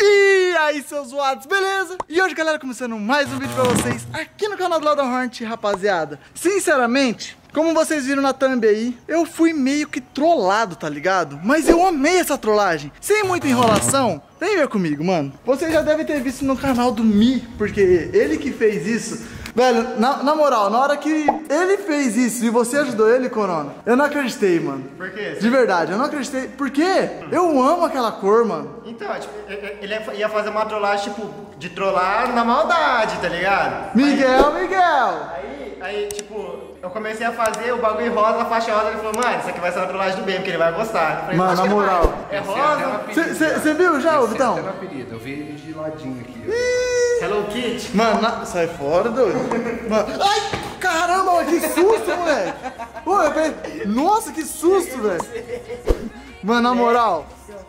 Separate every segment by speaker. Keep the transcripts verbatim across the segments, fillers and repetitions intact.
Speaker 1: E aí, seus zoados, beleza? E hoje, galera, começando mais um vídeo pra vocês aqui no canal do Lauda Hornet, rapaziada. Sinceramente, como vocês viram na thumb aí, eu fui meio que trollado, tá ligado? Mas eu amei essa trollagem. Sem muita enrolação, vem ver comigo, mano. Vocês já devem ter visto no canal do Mi, porque ele que fez isso. Velho, na, na moral, na hora que ele fez isso e você ajudou ele, Corona, eu não acreditei, mano.
Speaker 2: Por quê?
Speaker 1: De verdade, eu não acreditei. Porque eu amo aquela cor, mano.
Speaker 2: Então, tipo, ele ia fazer uma trollagem, tipo, de trollar na maldade, tá ligado?
Speaker 1: Miguel, Miguel!
Speaker 2: Aí, aí, tipo, eu comecei a fazer o bagulho rosa, a faixa rosa, ele falou, mano, isso aqui vai ser uma trollagem do bem, porque ele vai gostar. Eu falei,
Speaker 1: mano, na moral.
Speaker 2: É rosa?
Speaker 1: Você viu já, ô Vitão?
Speaker 3: Esse é o apelido, eu vi ele de ladinho aqui, ó.
Speaker 2: Hello Kitty.
Speaker 1: Mano, na... sai fora, doido. Mano... Ai, caramba, mano, que susto, moleque. Pô, eu pensei... Nossa, que susto, velho. Mano, na moral.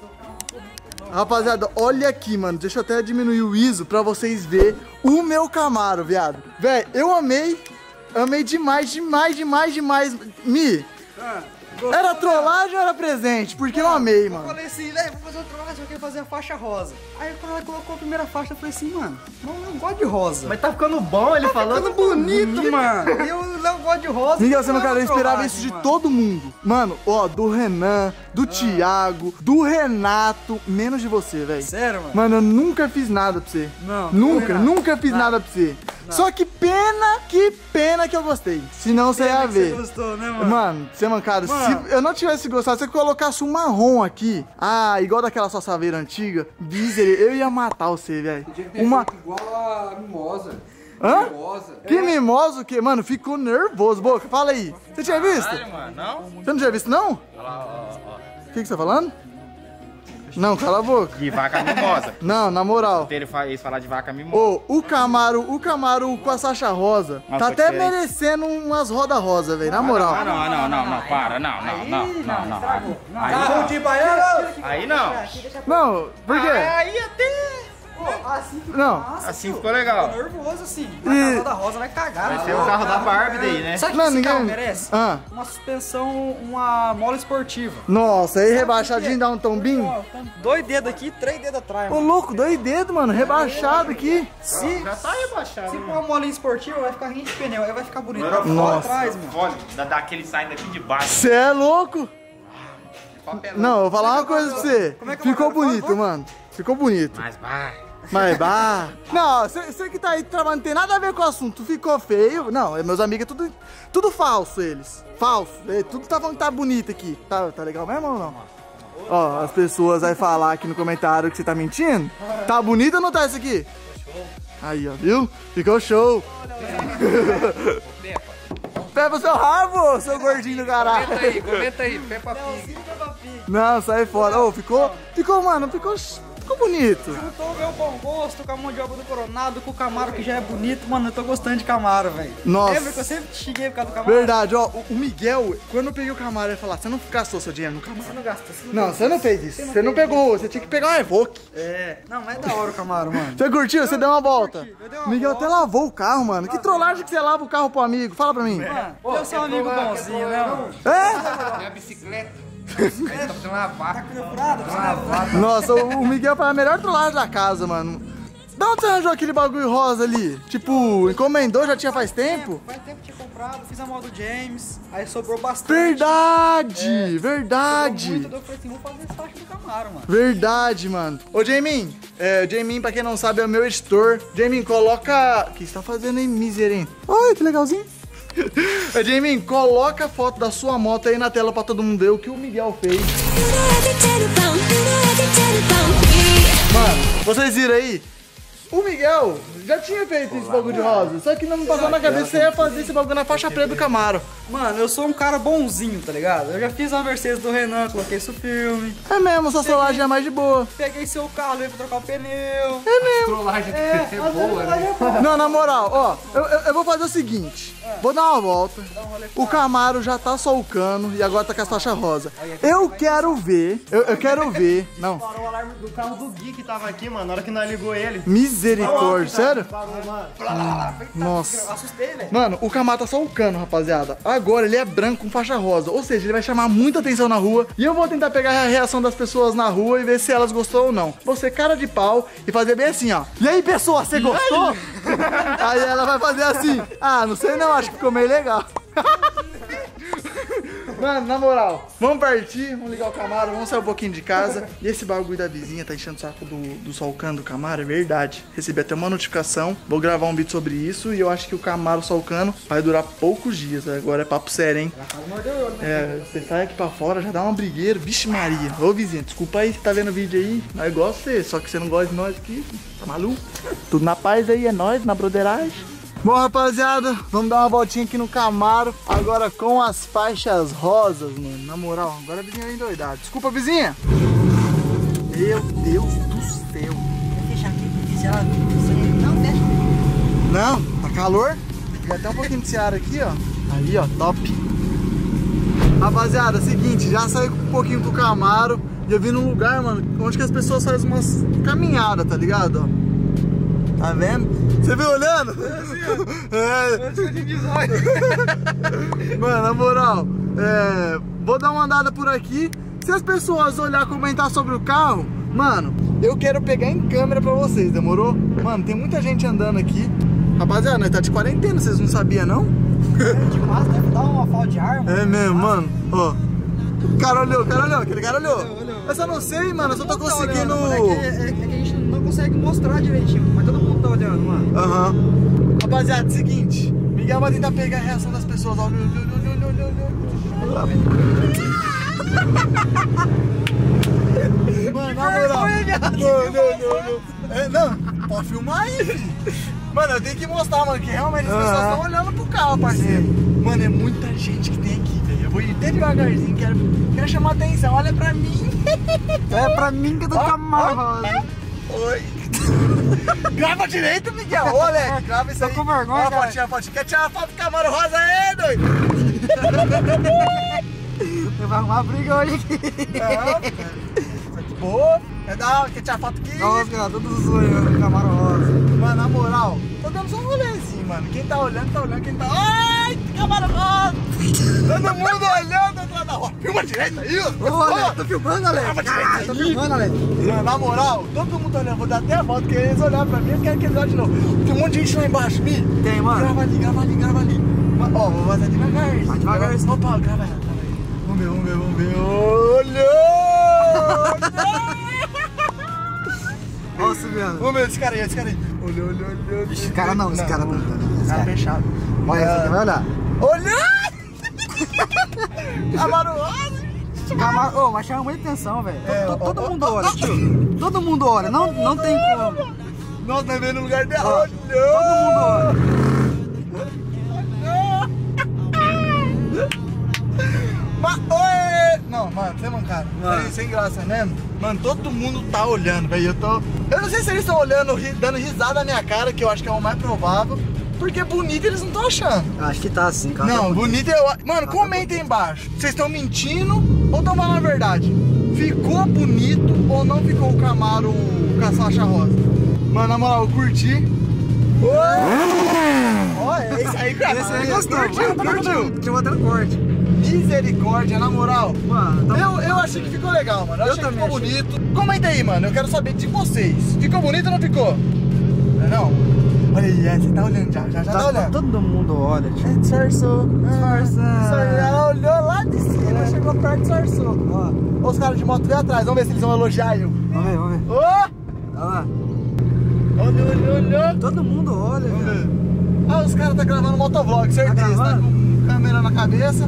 Speaker 1: Rapaziada, olha aqui, mano. Deixa eu até diminuir o I S O pra vocês verem o meu Camaro, viado. Velho, eu amei. Amei demais, demais, demais, demais. Mi, era trollagem ou era presente? Porque eu amei, mano.
Speaker 4: Eu falei assim, né, vou fazer uma trollagem, eu quero fazer a faixa rosa. Aí quando ela colocou a primeira faixa, eu falei assim, mano, não, eu não gosto de rosa.
Speaker 2: Mas tá ficando bom, ele
Speaker 4: tá
Speaker 2: falou.
Speaker 4: ficando bonito, mano. E eu não gosto de rosa.
Speaker 1: Miguel, você não cara, eu esperava
Speaker 4: trollagem,
Speaker 1: isso de
Speaker 4: mano.
Speaker 1: todo mundo. Mano, ó, do Renan, do ah. Thiago, do Renato, menos de você, velho.
Speaker 4: Sério, mano?
Speaker 1: Mano, eu nunca fiz nada pra você.
Speaker 4: Não.
Speaker 1: Nunca,
Speaker 4: não
Speaker 1: nunca fiz nada, nada pra você. Não. Só que pena, que pena que eu gostei. Senão você ia ver.
Speaker 4: Você gostou, né, mano?
Speaker 1: Mano, você, mancado,
Speaker 4: mano.
Speaker 1: se eu não tivesse gostado, se você colocasse um marrom aqui, ah, igual daquela sua saveira antiga, Deezer, eu ia matar você, velho.
Speaker 3: Uma... igual a mimosa.
Speaker 1: Hã?
Speaker 3: Mimosa.
Speaker 1: Que é. mimosa o quê? Mano, ficou nervoso. Boca, fala aí. Você tinha visto?
Speaker 2: Caralho, mano, não?
Speaker 1: Você não tinha visto, não?
Speaker 2: Olha lá, ó, ó.
Speaker 1: O que, que você tá falando? Não, cala a boca.
Speaker 2: De vaca mimosa.
Speaker 1: Não, na moral.
Speaker 2: Eles falar de vaca mimosa.
Speaker 1: Ô, oh, o Camaro, o Camaro com a Sacha Rosa,
Speaker 2: Nossa,
Speaker 1: tá até
Speaker 2: diferente.
Speaker 1: merecendo umas rodas rosa, velho, na moral.
Speaker 2: Ah, não, não, não, não, para, não, não, não, não, não. Aí
Speaker 4: não.
Speaker 2: Aí não.
Speaker 1: Não, por quê?
Speaker 2: Aí até...
Speaker 4: Assim ficou
Speaker 1: Não.
Speaker 4: massa,
Speaker 2: Assim
Speaker 4: tio.
Speaker 2: ficou legal.
Speaker 4: Tô nervoso assim.
Speaker 1: E...
Speaker 4: A roda rosa vai cagar.
Speaker 2: Vai ser o carro da Barbie daí, né?
Speaker 4: Sabe o que
Speaker 1: Não,
Speaker 4: esse
Speaker 1: ninguém...
Speaker 4: carro merece?
Speaker 1: Ah.
Speaker 4: Uma suspensão, uma mola esportiva.
Speaker 1: Nossa, aí rebaixadinho dá um tombinho.
Speaker 4: Ó, dois dedos aqui, três dedos atrás.
Speaker 1: Ô, louco, dois dedos, mano, rebaixado aqui.
Speaker 4: Se,
Speaker 2: Já tá rebaixado.
Speaker 4: se for uma molinha esportiva, vai ficar rente de pneu. Aí vai ficar bonito. Pra
Speaker 1: Nossa.
Speaker 4: atrás, mano.
Speaker 2: Olha, dá, dá aquele saindo aqui de baixo.
Speaker 1: Você é louco? Não, eu vou falar uma coisa pra você.
Speaker 4: Como é que eu
Speaker 1: Ficou
Speaker 4: vou-
Speaker 1: bonito, mano. Ficou bonito.
Speaker 2: Mas vai.
Speaker 1: Mas, bah... Não, você que tá aí trabalhando, não tem nada a ver com o assunto. Ficou feio. Não, meus amigos é tudo, tudo falso, eles. Falso. É, tudo tá falando que tá bonito aqui. Tá, tá legal mesmo ou não? Ó, as pessoas vão falar aqui no comentário que você tá mentindo. Tá bonito ou não tá isso aqui? Aí, ó, viu? Ficou show. Pega o seu rabo, seu gordinho do caralho.
Speaker 3: Comenta aí, comenta aí, Peppa Pig.
Speaker 1: Não, sai fora. Ô, ficou, ficou, mano, ficou, ficou bonito.
Speaker 4: Juntou o meu bom gosto com a mão de obra do Coronado, com o Camaro que já é bonito. Mano, eu tô gostando de Camaro, velho.
Speaker 1: Nossa.
Speaker 4: Lembra que eu sempre te xinguei por causa do Camaro?
Speaker 1: Verdade, ó, o o Miguel, quando eu peguei o Camaro, ele falou, você não gastou seu dinheiro no Camaro.
Speaker 4: Você não gasta, você não
Speaker 1: Não,
Speaker 4: gasta.
Speaker 1: você não fez isso. Você não pegou, você tinha que pegar um Evoque.
Speaker 4: É, não, mas é da hora o Camaro, mano.
Speaker 1: Você curtiu? Você deu uma volta?
Speaker 4: curti, eu dei uma
Speaker 1: Miguel
Speaker 4: volta.
Speaker 1: até lavou o carro, mano. Que trollagem que você lava o carro pro amigo? Fala pra mim.
Speaker 4: Mano, eu sou um amigo bonzinho, né, mano?
Speaker 1: É?
Speaker 3: Minha bicicleta. Aí tá fazendo uma vaca.
Speaker 4: Furado,
Speaker 3: Uma vaca.
Speaker 1: Nossa, o o Miguel foi a melhor trollagem da casa, mano. Da onde você arranjou aquele bagulho rosa ali? Tipo, encomendou, já tinha faz tempo?
Speaker 4: Faz tempo que tinha comprado, fiz a moda do James, aí sobrou bastante.
Speaker 1: Verdade,
Speaker 4: Sobrou muito,
Speaker 1: verdade.
Speaker 4: daí eu falei assim, vou fazer esse faixa do Camaro, mano.
Speaker 1: Verdade, mano. Ô, Jamin, é, o Jamin, pra quem não sabe, é o meu editor. Jamin, coloca... O que você tá fazendo aí, miserim? Oi, que legalzinho. Ô, Jamin, coloca a foto da sua moto aí na tela pra todo mundo ver o que o Miguel fez. Mano, vocês viram aí? O Miguel já tinha feito esse bagulho de rosa, só que não me passou na cabeça que você ia fazer esse bagulho na faixa preta do Camaro.
Speaker 4: Mano, eu sou um cara bonzinho, tá ligado? Eu já fiz uma Mercedes do Renan, coloquei isso no filme.
Speaker 1: É mesmo, sua solagem é mais de boa.
Speaker 4: Peguei seu carro, levei pra trocar o pneu.
Speaker 1: É mesmo.
Speaker 3: Trollagem
Speaker 4: É,
Speaker 3: é,
Speaker 4: às vezes
Speaker 3: boa,
Speaker 4: ela
Speaker 3: né?
Speaker 4: é boa.
Speaker 1: Não, na moral, ó, eu, eu, eu vou fazer o seguinte. Vou dar uma volta.
Speaker 4: Dá um rolê com
Speaker 1: O Camaro já tá só o cano e agora tá com as faixas rosa. Eu quero ver, eu, eu quero ver. Não,
Speaker 2: Parou o alarme do carro do Gui que tava aqui, mano, na hora que nós ligou ele.
Speaker 1: miséria. Misericórdia, sério? Nossa.
Speaker 4: Assustei, velho.
Speaker 1: Mano, o Camaro tá só o cano, rapaziada. Agora ele é branco com faixa rosa. Ou seja, ele vai chamar muita atenção na rua. E eu vou tentar pegar a reação das pessoas na rua e ver se elas gostou ou não. Vou ser cara de pau e fazer bem assim, ó. E aí, pessoa, você gostou? Aí ela vai fazer assim. Ah, não sei não, acho que ficou meio legal. Mano, na moral, vamos partir, vamos ligar o Camaro, vamos sair um pouquinho de casa. E esse bagulho da vizinha tá enchendo o saco do, do Solcano do Camaro, é verdade. Recebi até uma notificação, vou gravar um vídeo sobre isso. E eu acho que o Camaro Solcano vai durar poucos dias. Agora é papo sério, hein? É, você sai aqui pra fora, já dá uma brigueira. Vixe Maria. Ô vizinha, desculpa aí, você tá vendo o vídeo aí. Nós gostamos de você, só que você não gosta de nós aqui. Tá maluco? Tudo na paz aí, é nós, na broderagem. Bom, rapaziada, vamos dar uma voltinha aqui no Camaro. Agora com as faixas rosas, mano. Na moral, agora a vizinha vem doidada. Desculpa, vizinha. Meu Deus do céu.
Speaker 4: Vou fechar aqui, porque se ela... Não, fecha.
Speaker 1: Não, tá calor. Tem até um pouquinho de seara aqui, ó. Aí, ó, top. Rapaziada, seguinte, já saí um pouquinho com o Camaro. E eu vim num lugar, mano, onde que as pessoas fazem umas caminhadas, tá ligado? Ó. Tá vendo? Você veio olhando? É. Mano, na moral, é, vou dar uma andada por aqui. Se as pessoas olhar, comentar sobre o carro, mano, eu quero pegar em câmera pra vocês, demorou? Mano, tem muita gente andando aqui. Rapaziada, nós tá de quarentena, vocês não sabiam, não?
Speaker 4: É de massa, deve dar uma falta de ar, mano.
Speaker 1: É mesmo, mano. Ó. O cara olhou, o cara olhou, aquele cara olhou. Eu só não sei, mano, eu só tô conseguindo...
Speaker 4: É que, é, é que a gente não consegue mostrar direitinho, mas todo mundo tá olhando, mano.
Speaker 1: Aham. Uhum. Rapaziada, seguinte, Miguel vai tentar pegar a reação das pessoas. Olha, olha, olha, olha, olha, olha. Mano, na moral. Não, não, não, não. É, não, pode filmar aí, filho. Mano, eu tenho que mostrar, mano, que realmente as pessoas estão olhando pro carro, parceiro. Mano, é muita gente que tem aqui, velho. Eu vou ir bem devagarzinho, quero, quero chamar a atenção. Olha pra mim.
Speaker 4: É pra mim que eu tô com a marra.
Speaker 1: Oi. Grava direito, Miguel. Ô, Alex, grava isso aí.
Speaker 4: Tô com vergonha,
Speaker 1: ó,
Speaker 4: cara.
Speaker 1: fotinha, fotinha. Quer tirar uma foto do Camaro rosa aí, doido?
Speaker 4: Eu vou arrumar briga hoje aqui.
Speaker 1: É, boa. Quer dar, quer tirar foto aqui?
Speaker 4: Nossa, cara, todos zoando, Camaro rosa.
Speaker 1: Mano, na moral, tô dando só um rolezinho, mano. Quem tá olhando, tá olhando. Quem tá... Ai, Camaro rosa. Todo mundo olhando atrás da rua. Filma direito aí, ó.
Speaker 4: Ô, Alex, tô filmando, Alex. Ah, tô filmando, Alex.
Speaker 1: Mano, na moral, todo mundo olhando. Vou dar até a volta, porque eles olharam pra mim. Eu quero que eles olhem de novo. Tem um monte de gente lá embaixo, Mi.
Speaker 4: Tem, mano.
Speaker 1: Grava ali, grava ali, grava ali. Ó, vou vazar devagar.
Speaker 4: Vai devagar.
Speaker 1: Opa, grava ela. Vamos ver, vamos ver, vamos ver. Olhou!
Speaker 4: Nossa, mano.
Speaker 1: Vamos ver esse cara aí, esse cara aí. Olhou, olhou, olhou.
Speaker 4: Esse cara não, esse cara não.
Speaker 1: Esse cara fechado.
Speaker 4: Olha, você vai olhar.
Speaker 1: Olhou! Camaro rosa!
Speaker 4: Camaro, ô, mas chama muita atenção, velho.
Speaker 1: É,
Speaker 4: Todo,
Speaker 1: ó,
Speaker 4: todo
Speaker 1: ó,
Speaker 4: mundo
Speaker 1: ó,
Speaker 4: olha,
Speaker 1: ó.
Speaker 4: tio. Todo mundo olha, não, não tem como.
Speaker 1: Nossa, tá vendo no lugar dela.
Speaker 4: Ó,
Speaker 1: Olhou!
Speaker 4: todo mundo olha.
Speaker 1: Mas, oi! Não, mano, você é mancado. Sem, sem graça mesmo. Mano, todo mundo tá olhando, velho. Eu tô. Eu não sei se eles estão olhando, ri- dando risada na minha cara, que eu acho que é o mais provável. Porque bonito eles não estão achando.
Speaker 4: Acho que tá assim, cara.
Speaker 1: Não, bonito eu. Mano, comentem aí embaixo. Vocês estão mentindo ou estão falando a verdade? Ficou bonito ou não ficou o Camaro com a faixa rosa? Mano, na moral, eu curti. Olha, esse aí, cara.
Speaker 4: Esse aí gostou.
Speaker 1: Curtiu, curtiu.
Speaker 4: Deixa eu botar no corte.
Speaker 1: Misericórdia, na moral.
Speaker 4: Mano, tá
Speaker 1: Eu, eu achei que ficou legal, mano. Eu,
Speaker 4: Eu
Speaker 1: achei que
Speaker 4: também
Speaker 1: ficou
Speaker 4: achei.
Speaker 1: bonito. Comenta aí, mano. Eu quero saber de vocês. Ficou bonito ou não ficou? Não é não? Olha aí, é, você tá olhando já. Já, já tá,
Speaker 4: tá,
Speaker 1: olhando.
Speaker 4: todo mundo olha, tio.
Speaker 1: É, disfarçou.
Speaker 4: Disfarçou.
Speaker 1: Ah, ela olhou lá de cima, chegou perto e disfarçou. Ó, os caras de moto vêm atrás. Vamos ver se eles vão elogiar eu.
Speaker 4: Vamos ver, vamos ver.
Speaker 1: Ô!
Speaker 4: Olha lá.
Speaker 1: Olha, olha, olha.
Speaker 4: Todo mundo olha,
Speaker 1: Vamos
Speaker 4: velho.
Speaker 1: ver. Ah, os caras tá gravando motovlog, certeza. Tá,
Speaker 4: gravando?
Speaker 1: com câmera na cabeça.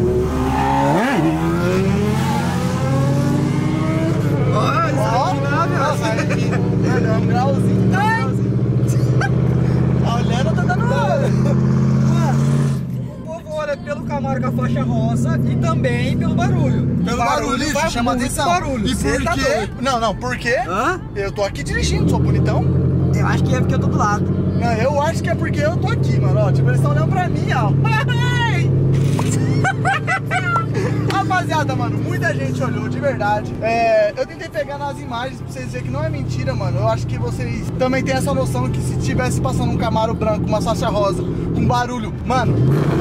Speaker 4: Olha,
Speaker 1: Ó, nossa, aqui. Olha, um grauzinho. Ai. Tá olhando, tá dando olho.
Speaker 4: O povo olha pelo Camaro com a faixa rosa e também pelo barulho.
Speaker 1: Pelo barulho, isso
Speaker 4: faz
Speaker 1: chama
Speaker 4: muito
Speaker 1: atenção.
Speaker 4: barulho.
Speaker 1: E
Speaker 4: Cê
Speaker 1: por
Speaker 4: tá
Speaker 1: quê?
Speaker 4: doido.
Speaker 1: Não, não, por quê?
Speaker 4: Hã?
Speaker 1: Eu tô aqui dirigindo, sou bonitão.
Speaker 4: Eu acho que é porque eu tô do lado.
Speaker 1: Não, eu acho que é porque eu tô aqui, mano. Ó, tipo, eles estão olhando pra mim, ó. Ai! Rapaziada, mano, muita gente olhou, de verdade. É, eu tentei pegar nas imagens pra vocês verem que não é mentira, mano. Eu acho que vocês também têm essa noção que se tivesse passando um Camaro branco, uma faixa rosa, com barulho, mano...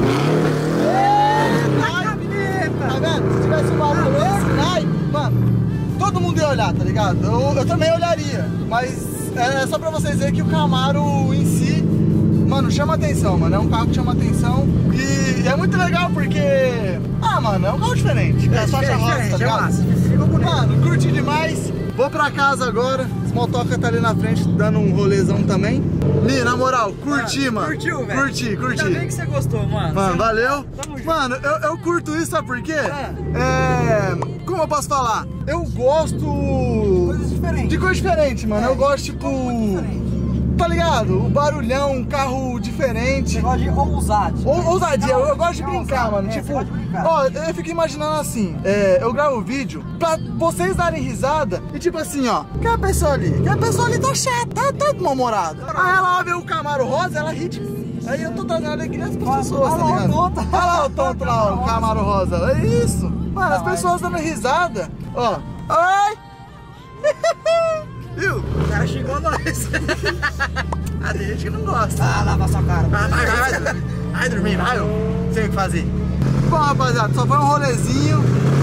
Speaker 1: Tá vendo? Se tivesse um barulho esse, ai, mano, todo mundo ia olhar, tá ligado? Eu, eu também olharia, mas é só pra vocês verem que o Camaro em si, mano, chama atenção, mano. É um carro que chama atenção e é muito legal porque, ah, mano, é um carro diferente. É, é faixa rosa, tá ligado? Mano, curti demais. Vou pra casa agora. Esse motoca tá ali na frente dando um rolezão também. Mi, na moral, curti, mano.
Speaker 4: Curtiu, velho?
Speaker 1: Curti, curti.
Speaker 4: Ainda bem que você gostou, mano.
Speaker 1: Mano, valeu.
Speaker 4: Tamo junto.
Speaker 1: Mano, eu, eu curto isso, sabe por quê?
Speaker 4: Ah.
Speaker 1: É... Como eu posso falar? Eu gosto...
Speaker 4: Coisas diferentes.
Speaker 1: De coisa diferente, mano.
Speaker 4: É,
Speaker 1: eu gosto, tipo...
Speaker 4: diferente.
Speaker 1: Tá ligado? O barulhão, um carro diferente.
Speaker 4: Você gosta de ousadia.
Speaker 1: Ou, ousadia, eu, eu gosto de
Speaker 4: É
Speaker 1: brincar,
Speaker 4: ousado,
Speaker 1: mano.
Speaker 4: é,
Speaker 1: Tipo,
Speaker 4: você gosta de brincar.
Speaker 1: ó, eu fico imaginando assim, é, eu gravo o vídeo pra vocês darem risada e tipo assim, ó, que a pessoa ali? Que a pessoa ali tá chata, tá, tá mal-humorada. Aí ela vê o Camaro rosa, ela ri de mim. Aí eu tô trazendo alegria pras pessoas, tá
Speaker 4: Olha lá o
Speaker 1: ligado?
Speaker 4: tonto.
Speaker 1: Olha lá o tonto lá, o Camaro rosa. É isso. Mano, as pessoas dando risada. Ó. Ai! Viu?
Speaker 4: O cara xingou nós.
Speaker 1: Ah, tem gente que não gosta.
Speaker 4: Ah, lava sua cara.
Speaker 1: Vai, vai, vai, vai, vai dormir, vai, eu sei o que fazer. Bom, rapaziada, só foi um rolezinho.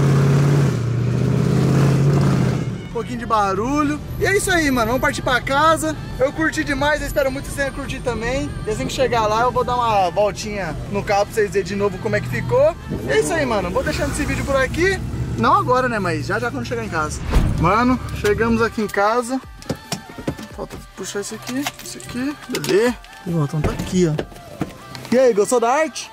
Speaker 1: Um pouquinho de barulho. E é isso aí, mano, vamos partir pra casa. Eu curti demais, eu espero muito que vocês tenham curtido também. E assim que chegar lá, eu vou dar uma voltinha no carro pra vocês verem de novo como é que ficou. E é isso aí, mano, vou deixando esse vídeo por aqui. Não agora, né, mas já já quando chegar em casa. Mano, chegamos aqui em casa. Falta puxar esse aqui, esse aqui, beleza. O botão tá aqui, ó. E aí, gostou da arte?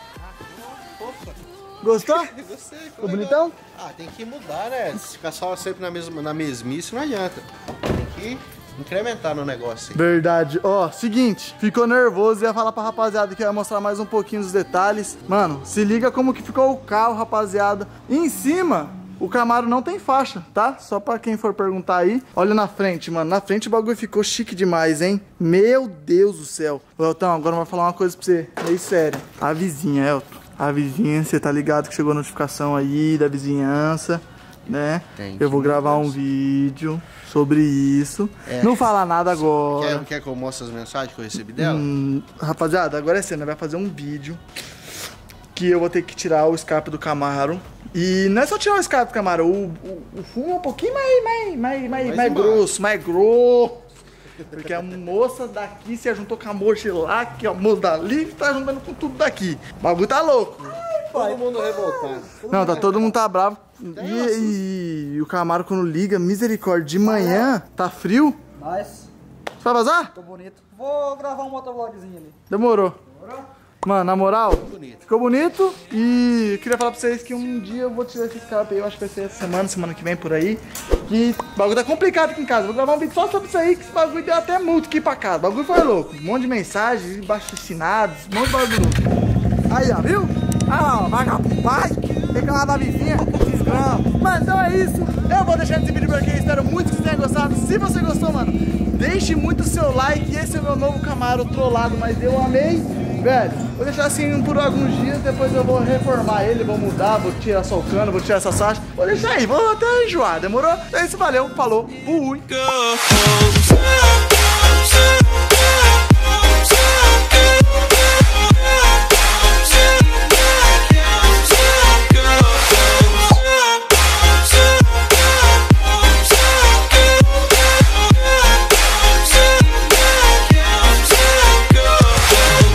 Speaker 1: Gostou?
Speaker 2: Gostei,
Speaker 1: Ficou bonitão?
Speaker 2: Ah, tem que mudar, né? Se ficar só sempre na, mesma, na mesmice, não adianta. Tem que incrementar no negócio. Hein?
Speaker 1: Verdade. Ó, seguinte, ficou nervoso, ia falar pra rapaziada que ia mostrar mais um pouquinho dos detalhes. Mano, se liga como que ficou o carro, rapaziada. E em cima, o Camaro não tem faixa, tá? Só pra quem for perguntar aí. Olha na frente, mano. Na frente o bagulho ficou chique demais, hein? Meu Deus do céu. Ô, Elton, agora eu vou falar uma coisa pra você, meio sério. A vizinha, Elton. A vizinha, você tá ligado que chegou a notificação aí da vizinhança, né?
Speaker 2: Tem,
Speaker 1: eu vou gravar um vídeo sobre isso. É. Não falar nada agora.
Speaker 2: Quer, quer que eu mostre as mensagens que eu recebi dela?
Speaker 1: Hum, rapaziada, agora é cena, vai fazer um vídeo que eu vou ter que tirar o escape do Camaro. E não é só tirar o escape do Camaro, o, o, o fumo é um pouquinho mais, mais, mais, mais, mais grosso, mais grosso. Porque a moça daqui se juntou com a moça lá, que a moça dali tá juntando com tudo daqui. O bagulho tá louco.
Speaker 2: Todo mundo revoltado.
Speaker 1: Não, tá todo mundo tá bravo. E, e, e o Camaro quando liga, misericórdia, de manhã, tá frio.
Speaker 4: Mas,
Speaker 1: Você vai vazar?
Speaker 4: ficou bonito. Vou gravar um motovlogzinho ali.
Speaker 1: Demorou.
Speaker 4: Demorou?
Speaker 1: Mano, na moral,
Speaker 2: bonito.
Speaker 1: ficou bonito. E eu queria falar pra vocês que um dia eu vou tirar esse escape aí. Eu acho que vai ser essa semana, semana que vem por aí. Que o bagulho tá complicado aqui em casa. Vou gravar um vídeo só sobre isso aí, que esse bagulho deu até multa aqui pra casa. O bagulho foi louco. Um monte de mensagens, baixo assinados, um monte de bagulho. Aí, ó, viu? Ah, ó, vagabundo, vai. Reclamar da vizinha, desgrama. Mas então é isso. Eu vou deixando esse vídeo por aqui. Espero muito que vocês tenham gostado. Se você gostou, mano, deixe muito o seu like. Esse é o meu novo Camaro trollado, mas eu amei. Velho, vou deixar assim por alguns dias, depois eu vou reformar ele, vou mudar, vou tirar só o cano, vou tirar essa saixa. Vou deixar aí, vou até enjoar, demorou? É isso, valeu, falou, fui!
Speaker 5: Go.